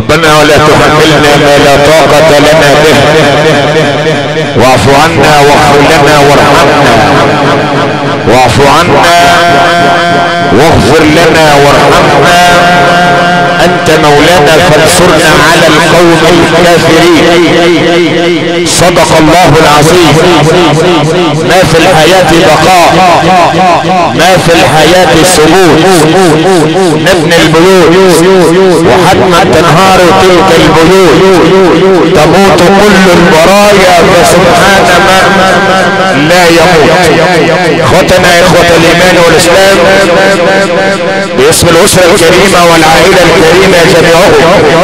ربنا ولا تحملنا ما لا طاقة لنا به، واعف عنا واغفر لنا وارحمنا، واعف عنا واغفر لنا وارحمنا، انت مولانا فانصرنا على القوم الكافرين. صدق الله العظيم. ما في الحياة بقاء، ما في الحياة ثبوت. نبني البيوت وحتما تنهار تلك البيوت، تموت كل البرايا فسبحان من لا يموت. اخوتنا اخوة الايمان والاسلام، باسم الاسرة الكريمة والعائلة الكريمة جميعهم،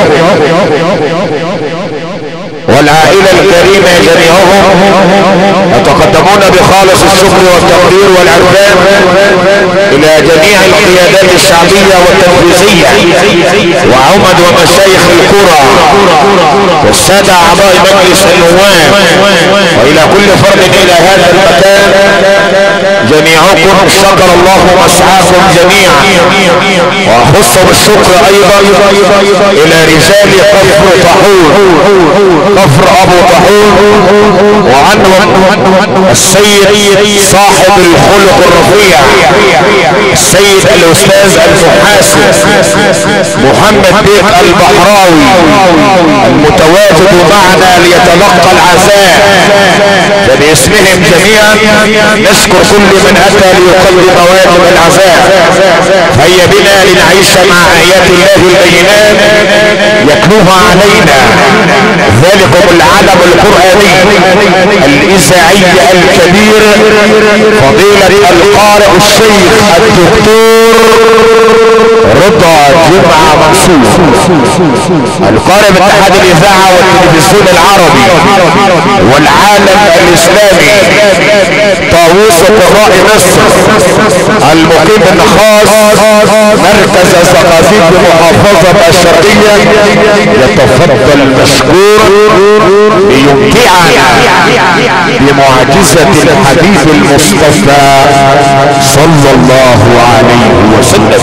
والعائلة الكريمة جميعهم يتقدمون بخالص الشكر والتقدير والعرفان الى جميع القيادات الشعبية والتنفيذية وعمد ومشايخ القرى والسادة اعضاء مجلس النواب، والى كل فرد الى هذا المكان. جميعكم شكر الله مسعاكم جميعا، واخص بالشكر ايضا الى رجال كفر طاحون، كفر ابو طاحون، وعنهم السيد صاحب الخلق الرفيع السيد الاستاذ المحاسب محمد بيك البحراوي المتواجد معنا ليتلقى العزاء. فباسمهم جميعا نشكر كل من اتى ليقدم واجب العزاء. فهيا بنا لنعيش مع ايات الله البينات يتلوها علينا ذلكم العلم القرآني الاذاعي الكبير فضيلة القارئ الشيخ الدكتور رضا جمعة منصور، القارئ باتحاد الاذاعة والتلفزيون العربي والعالم الاسلامي، طاووس قراء مصر، المقيم بالنخاص مركز ثقافي بمحافظة الشرقية. يتفضل مشكور ليمتعنا بمعجزة الحبيب المصطفى صلى الله عليه وسلم.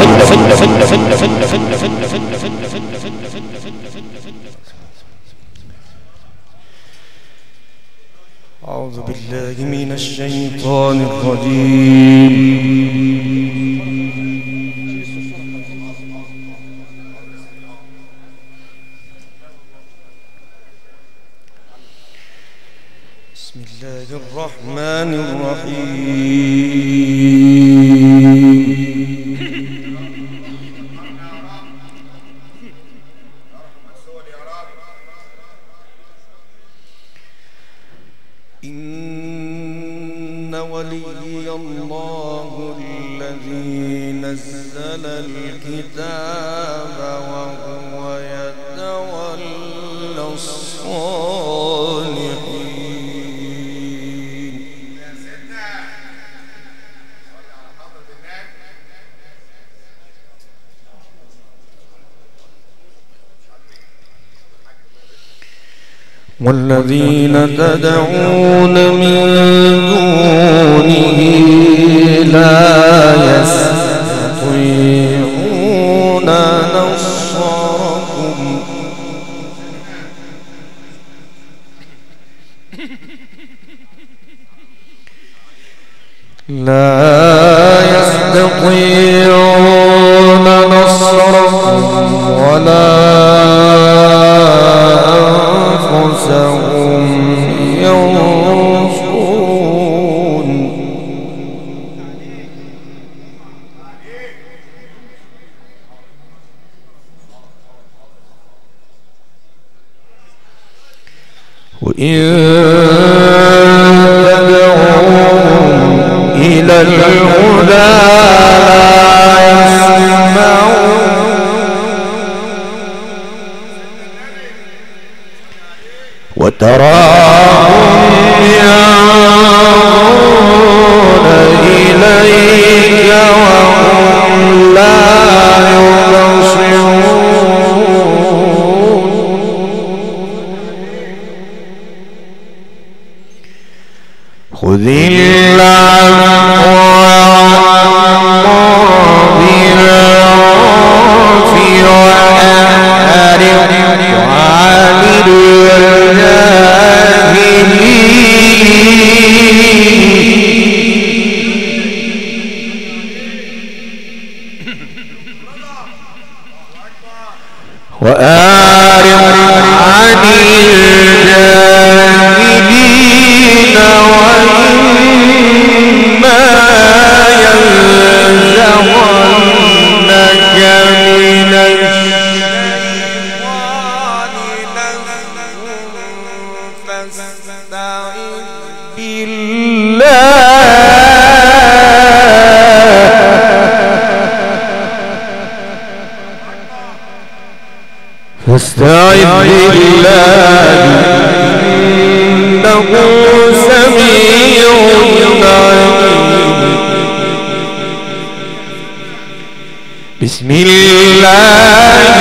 أعوذ بالله من الشيطان الرجيم. بسم الله الرحمن الرحيم. إن ولي الله الذي نزل الكتاب وهو يتولى الصالحين. والذين تدعون من دونه لا يستطيعون نصركم ولا أنفسهم ينصرون. وإن تدعوهم إلى الهدى لا يسمعون وتراهم ينظرون إليك وهم لا يبصرون. خذ العفو وأمر بالعرف وأعرض وأعرض عن الجاهلين وإما ينزغنك من الشيطان نزغ فاستعذ بالله فاستعذ بالله إنه سميع عليم. بسم الله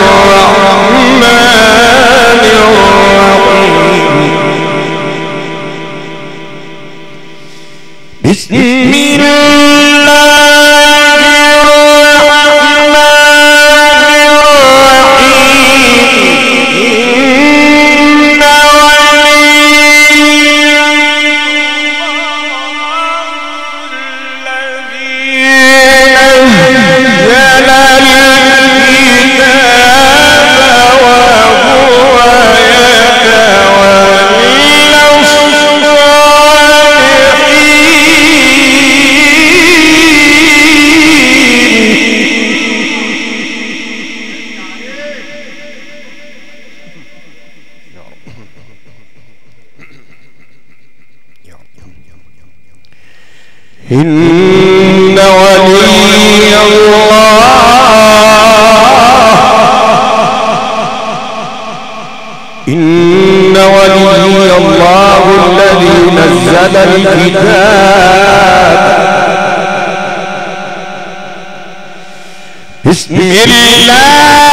الرحمن الرحيم. بسم إن ولي الله الذي نزل الكتاب. بسم الله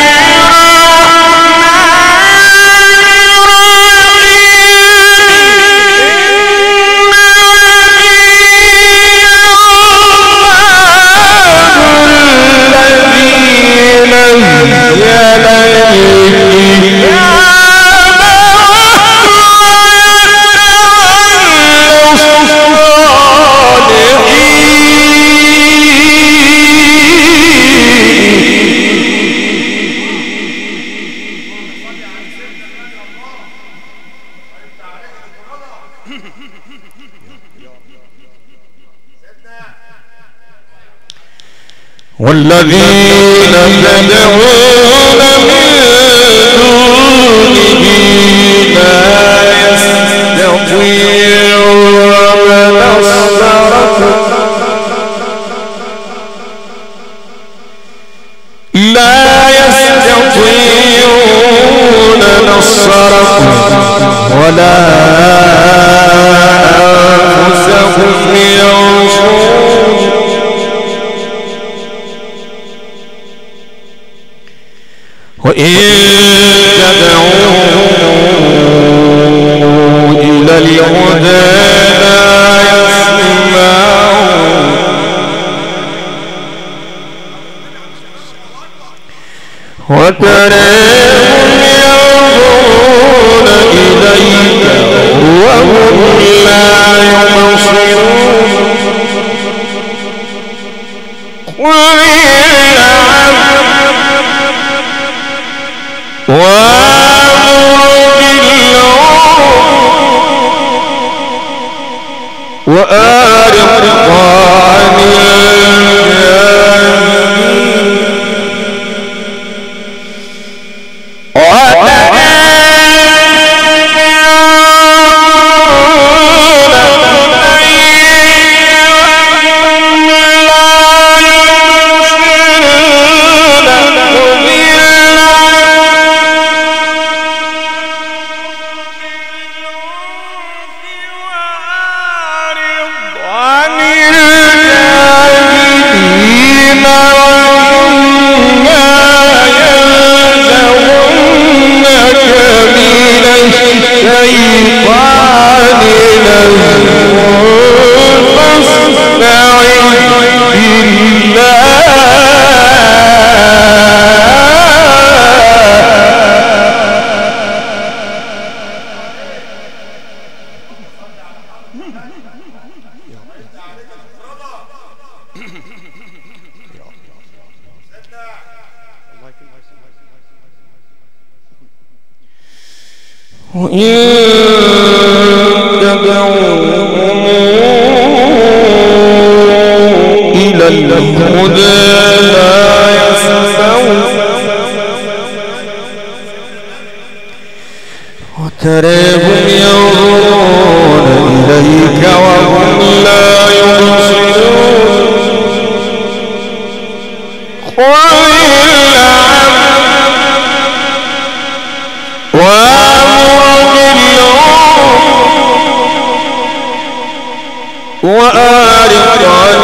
والذين تدعون من دونه لا يستطيعون نصركم ولا أنفسهم ينصرون. وإن تدعوا إلى الهدى لا يسمعون وتراهم ينظرون إليك وهم لا يبصرون. وأعرض عن عن الجاهلين وإن تدعوهم إلى الهدى لا يسمعون وتراهم ينظرون إليك وهم لا يبصرون وأعرض عن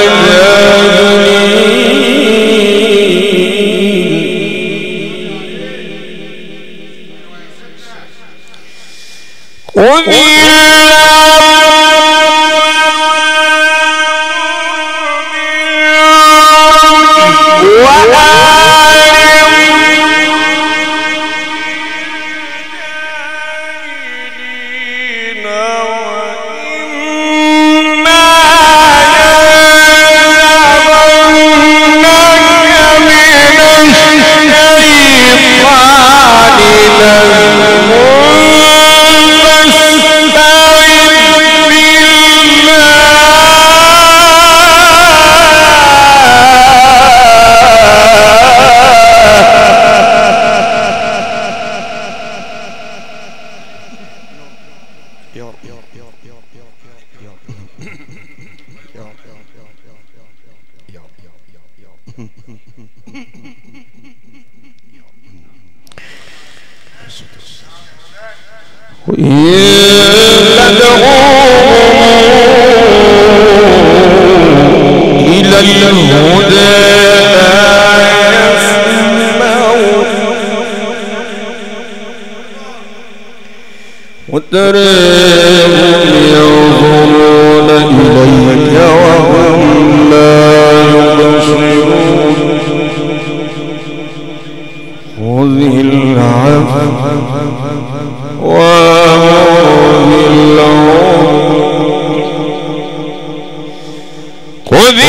إلى الهدى لا يسمعون وتراهم ينظرون إليك وهم لا يبصرون خذ العفو وأمر بالعرف خذ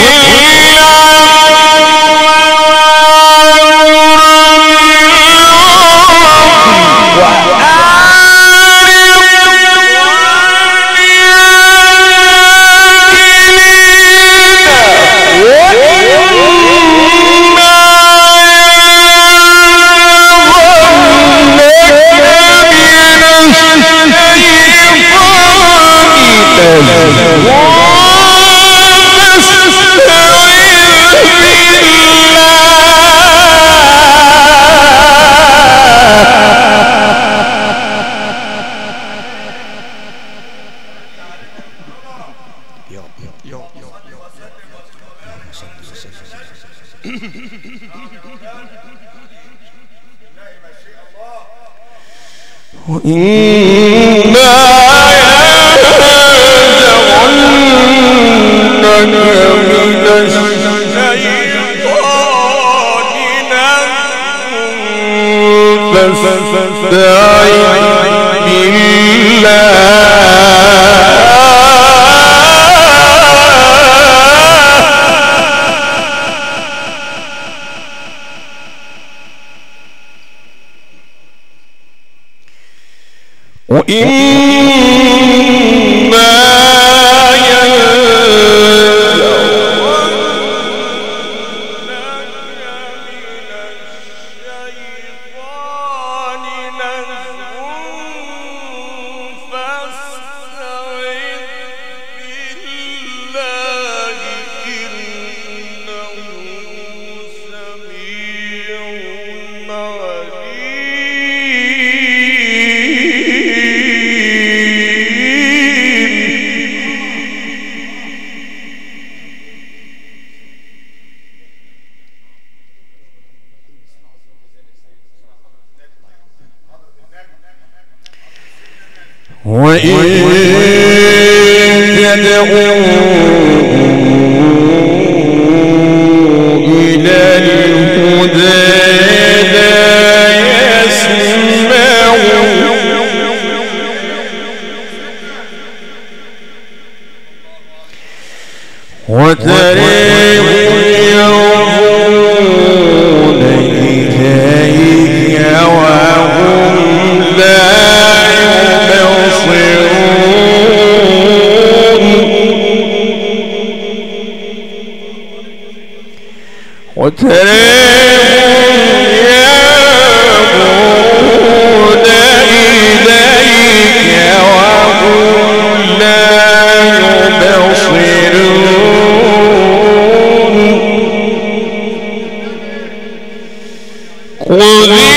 وإما ينزغنك من الشيطان نزغ فاستعذ بالله وإما تدعوهم إلى الهدى لا يسمعون وتراهم ينظرون إليك وهم لا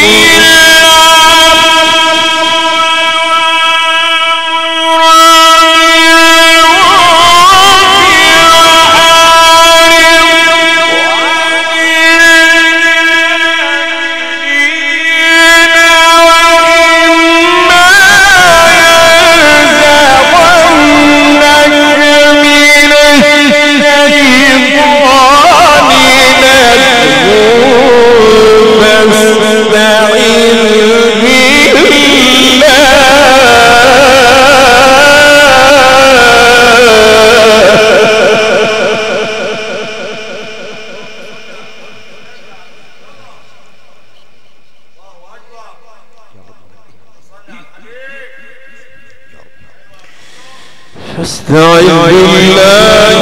فاستعذ بالله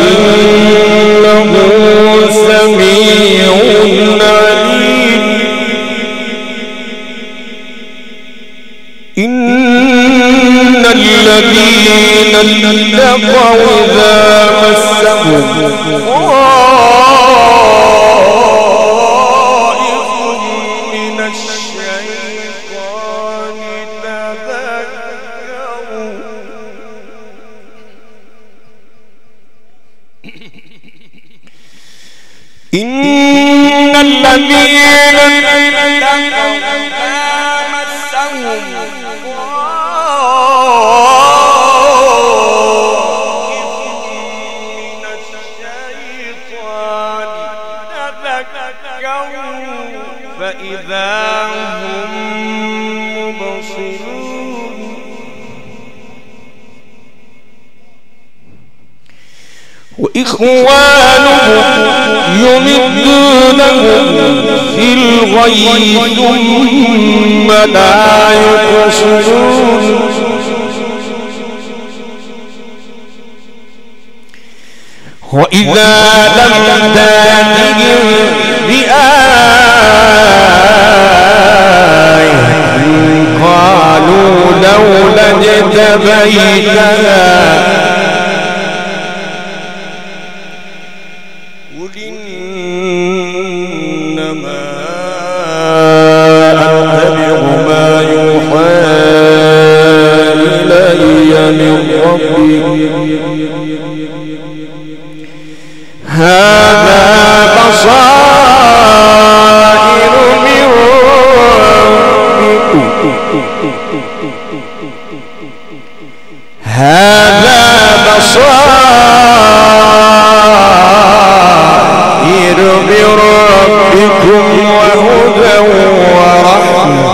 إنه سميع عليم. إن الذين اتقوا إذا مسهم طائف من الشيطان تذكروا إن الذين اتقوا إذا مسهم من الشيطان تذكروا فإذا هم مبصرون. وإخوانهم يمدونهم في الغي ثم لا يقصرون. وإذا لم تأتهم بآية قالوا لولا اجتبيتها قل إنما أتبع ما يوحى إلي من ربي هذا بصائر من بربكم وهدى ورحمة.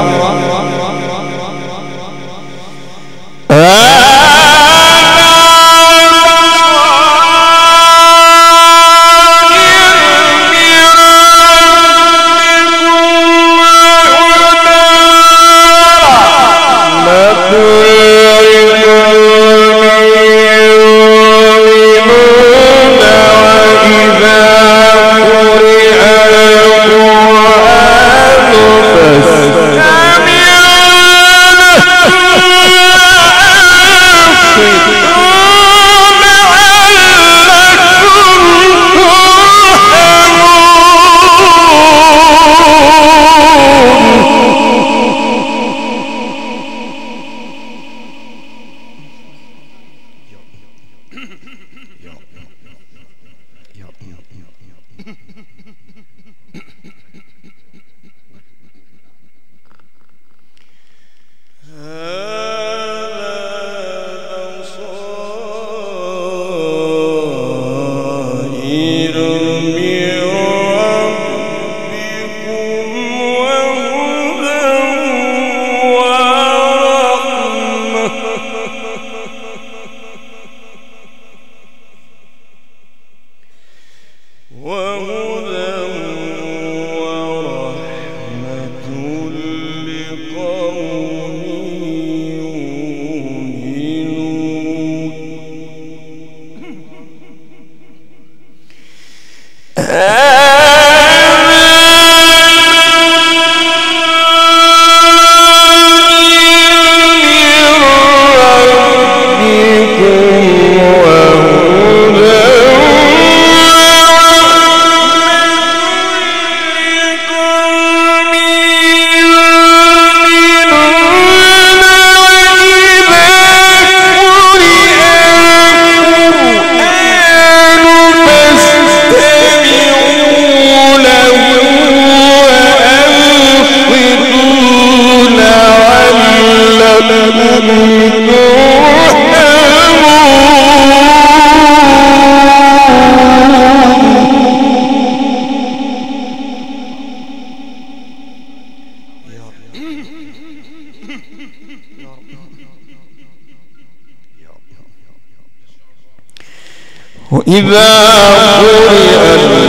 وإذا قرئ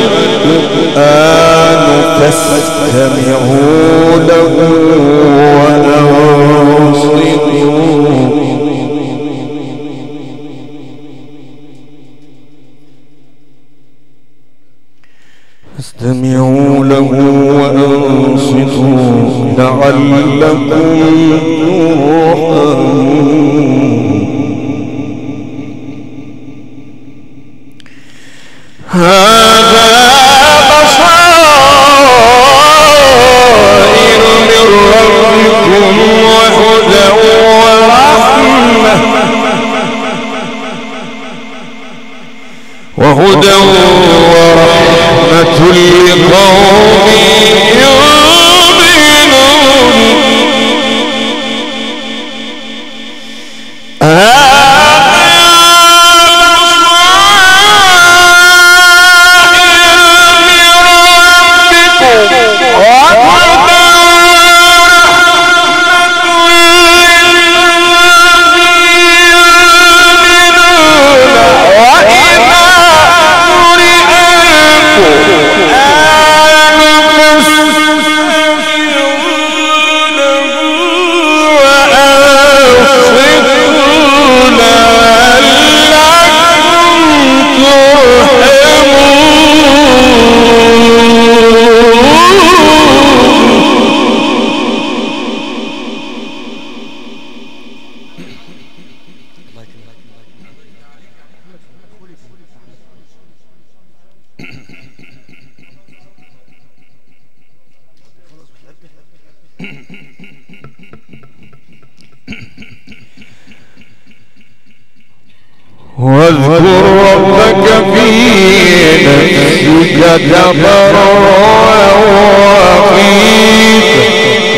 القرآن فاستمعوا له وأنصتوا لعلكم ترحمون. هذا بصائر من ربكم وهدى ورحمة لقوم واذكر ربك في نفسك تضرعا وخيفة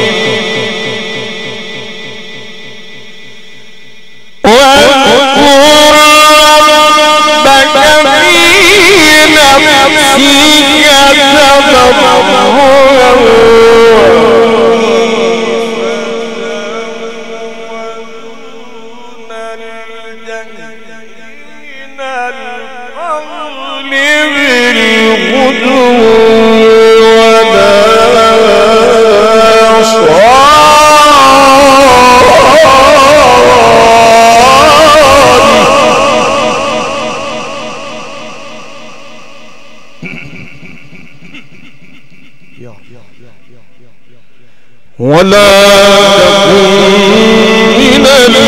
ولا تكن من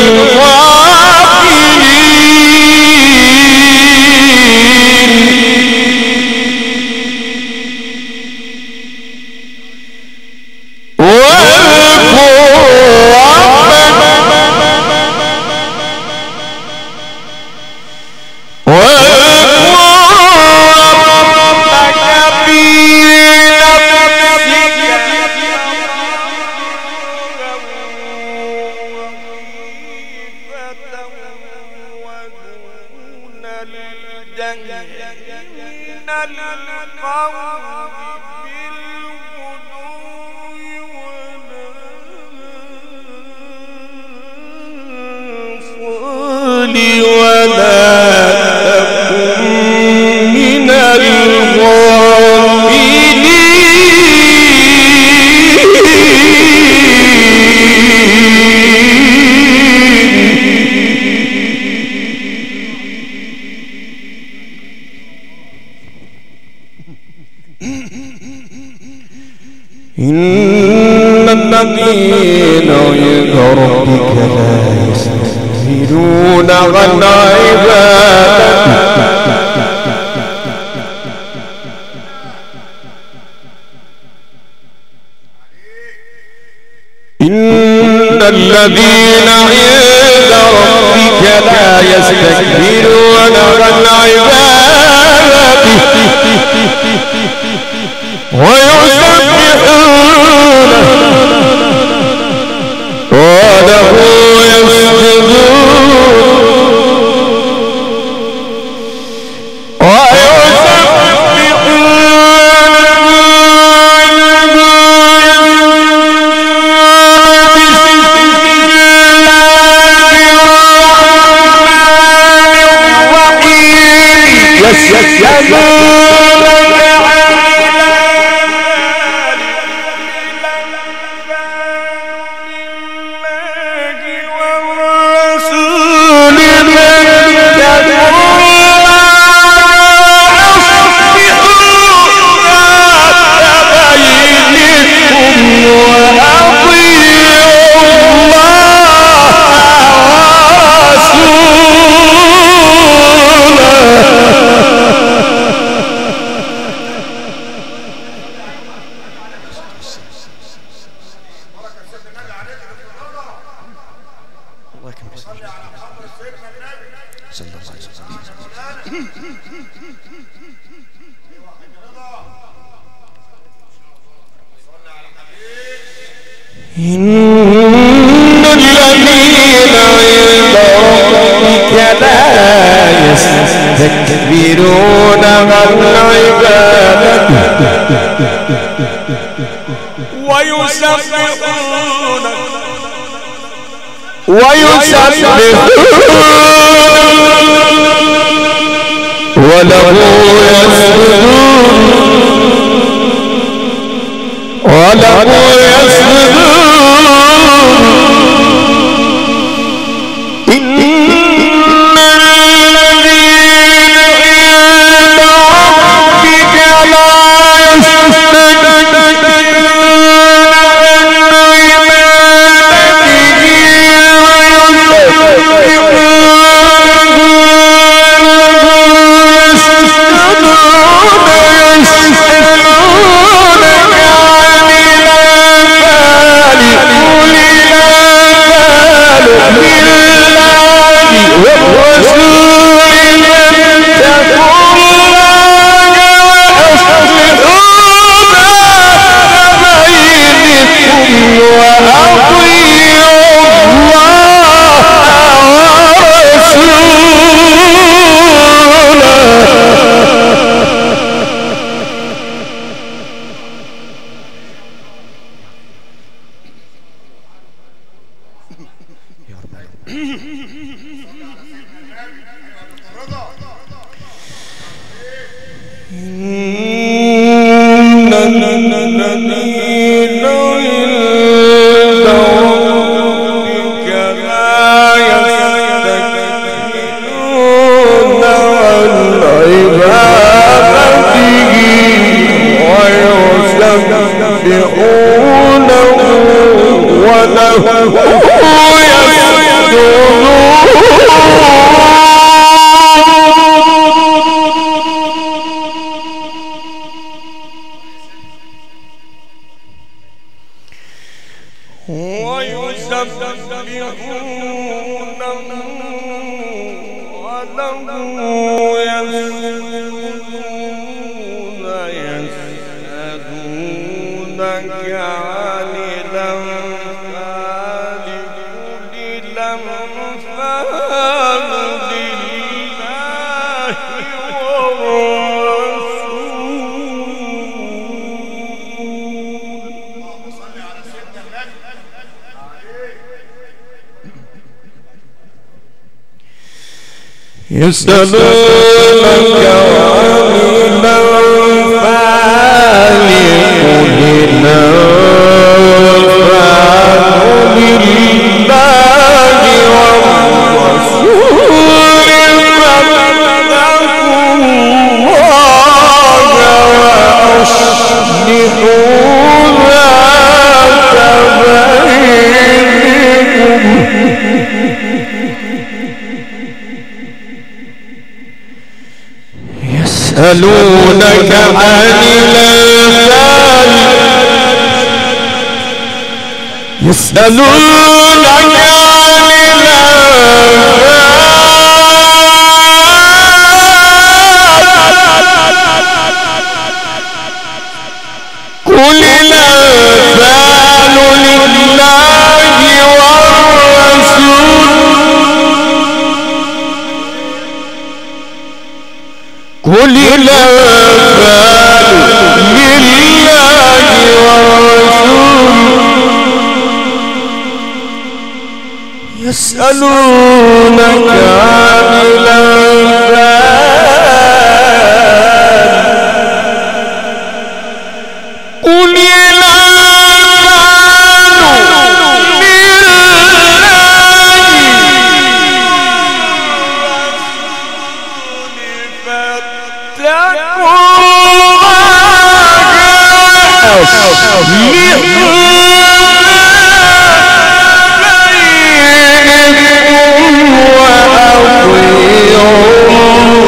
إن الذين عند ربك لا يستكبرون عن عبادته إن الذين عند ربك لا يستكبرون عن عبادته ويسبحونه وله يسجدون إن الذين عند ربك لا يستكبرون عن عبادته ويسبحون وله يسجدون إن الذين عند ربك لا يستكبرون عن عبادته يسألونك عن الأنفال قل الأنفال لله والرسول فاتقوا الله وأصلحوا ذات بينكم يسألونك عن الأنفال يسألونك عن الأنفال قل الأنفال لله والرسول قل الأنفال لله والرسول يسألونك عن الأنفال قل وأطيعوا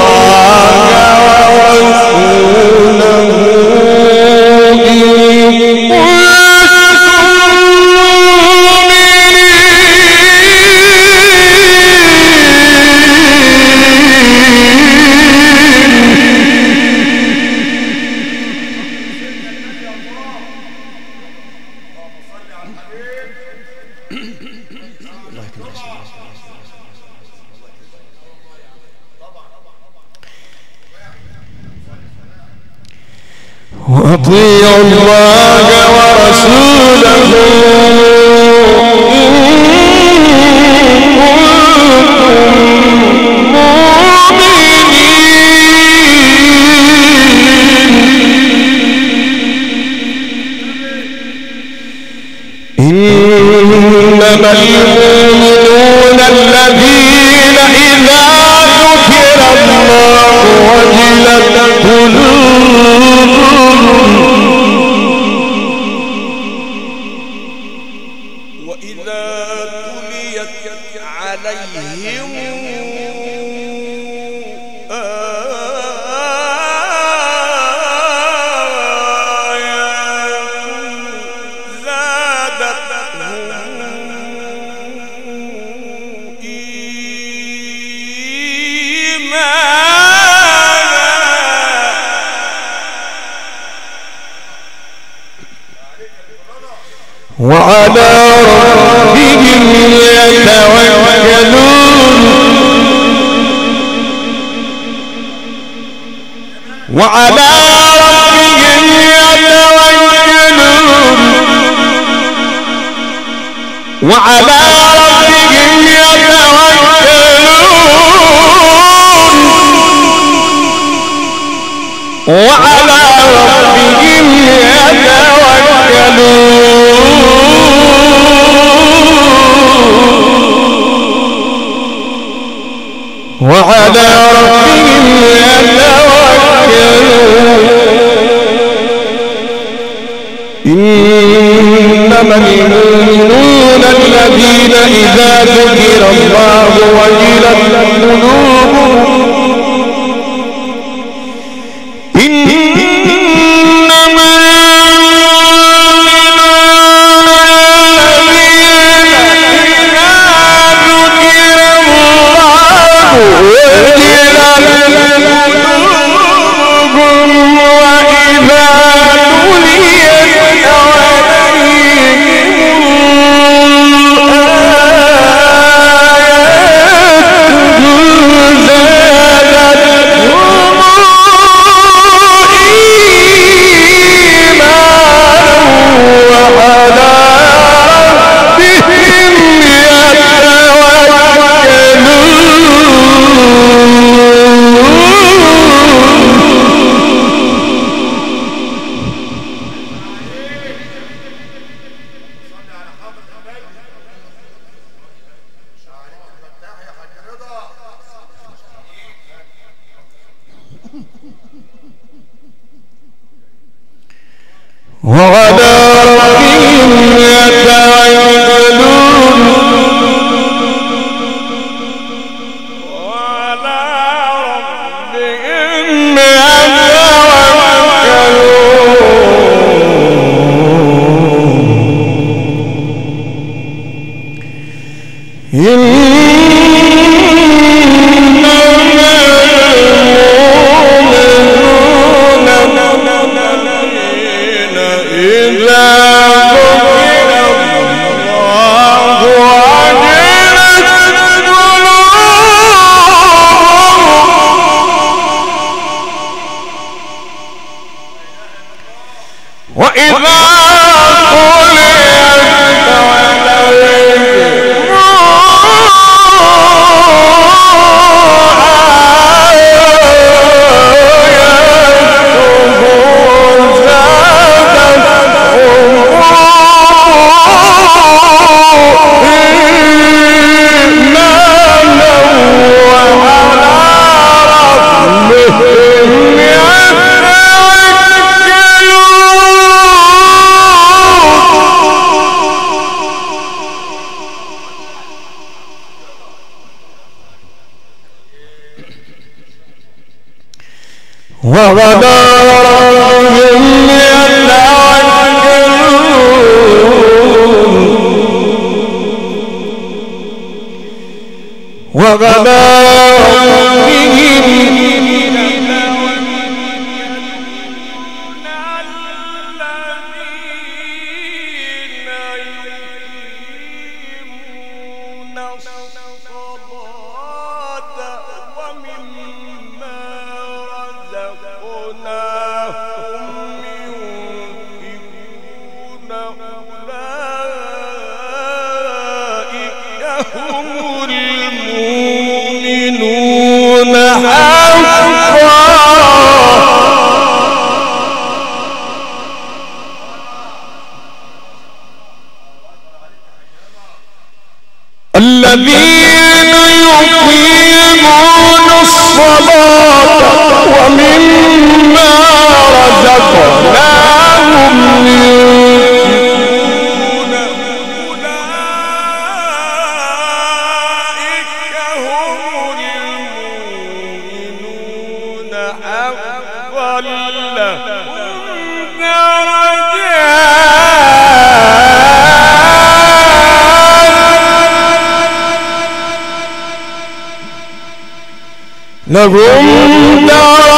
وأطيعوا الله ورسوله إنما المؤمنون الذين إذا ذكر الله وجلت قلوبهم وإذا تليت عليهم وعلى ربهم يتوكلون وعلى ربهم يتوكلون وعلى ربهم يتوكلون وعلى ربهم وعلى ربهم يتوكلون إنما المؤمنون الذين إذا ذكر الله وجلت قلوبهم وعلى ربهم يتوكلون وعلى ربهم يتوكلون وعلى ربهم يتوكلون وعلى ربهم الذين يقيمون الصلاة ومما رزقناهم ينفقون أولئك هم المؤمنون حقا لهم لهم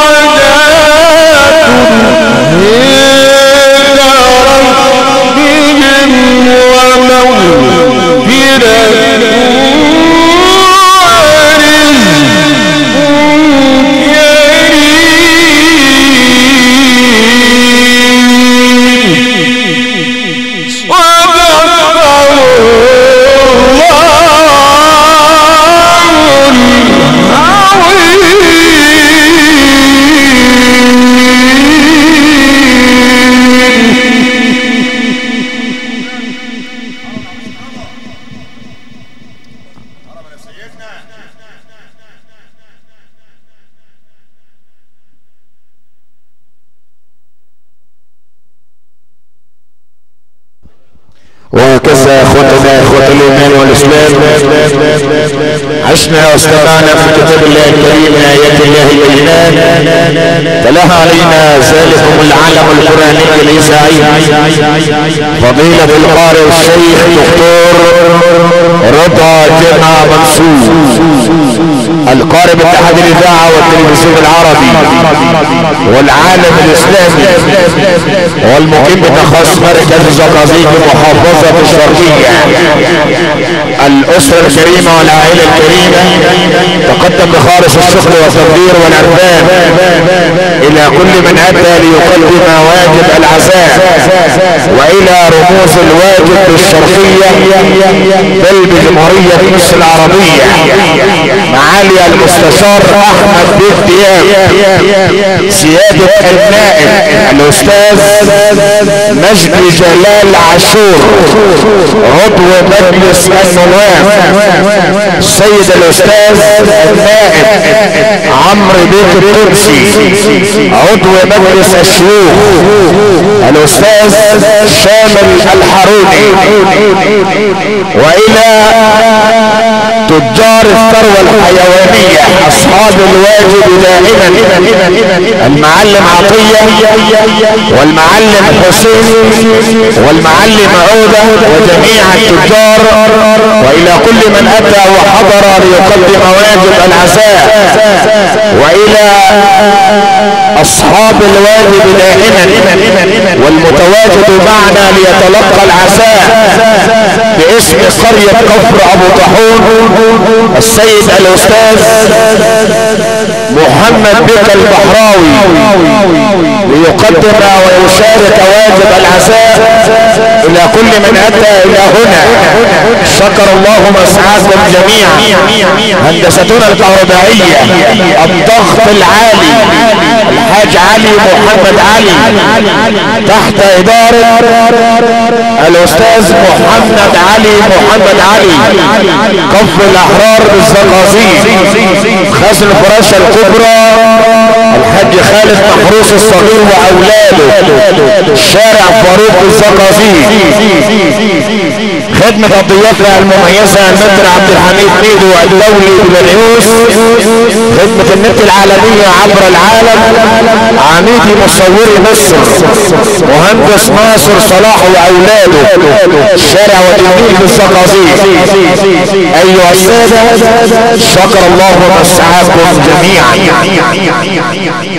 درجات عند ربهم ومغفرة وهكذا اخوتنا اخوة الايمان والاسلام عشنا واستمعنا في كتاب الله الكريم ايات الله البينات تلاها علينا ذلكم العلم القراني الاذاعي فضيلة القارئ الشيخ دكتور رضا جمع منصور القارئ باتحاد الاذاعه والتلفزيون العربي والعالم الاسلامي والمقيم بتخصص مركز الزقازيق محافظة الشرقية. الاسرة الكريمة والعائلة الكريمة تقدم بخالص الشكر والتقدير والعرفان الى كل من اتى ليقدم واجب العزاء والى رموز الواجب بالشرقية بل بجمهورية مصر العربية معالي المستشار احمد بن دياب سيادة النائب الاستاذ مجدي جلال عاشور عضو مجلس النواب السيد الاستاذ النائب عمرو بيك التونسي عضو مجلس الشيوخ الاستاذ شامل الحروني والى تجار الثروة الحيوانية اصحاب الواجب دائما المعلم عطية والمعلم حسين والمعلم عودة وجميع التجار والى كل من اتى وحضر ليقدم واجب العزاء والى اصحاب الواجب دائما والمتواجد معنا ليتلقى العزاء باسم قرية كفر ابو طاحون السيد الاستاذ محمد بك البحراوي ليقدم ويشارك واجب العزاء الى كل من اتى الى هنا. شكر الله مسعاكم جميعا. هندستنا الكهربائية الضغط العالي الحاج علي محمد علي تحت ادارة الاستاذ محمد علي كف الاحرار بالزقازيق خزن الفراشة الكبرى الحاج خالد محروس الصغير واولاده شارع فاروق الزقازيق. خدمة الضيافة المميزة المتر عبد الحميد ميدو الدولي بالعيوس. خدمة النت العالمية عبر العالم عميدي مصوري مصر مهندس ناصر صلاح واولاده شارع وديني بالزقازيق. ايها السادة شكر الله مسعاكم جميعا.